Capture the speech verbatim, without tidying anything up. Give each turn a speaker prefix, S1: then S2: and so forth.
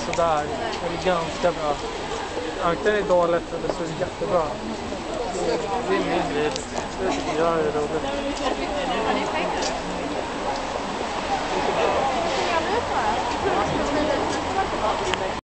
S1: sådär. Eller ganska bra. Antingen är det dåligt eller så är det jättebra. Det är min grej. Det tycker jag är roligt.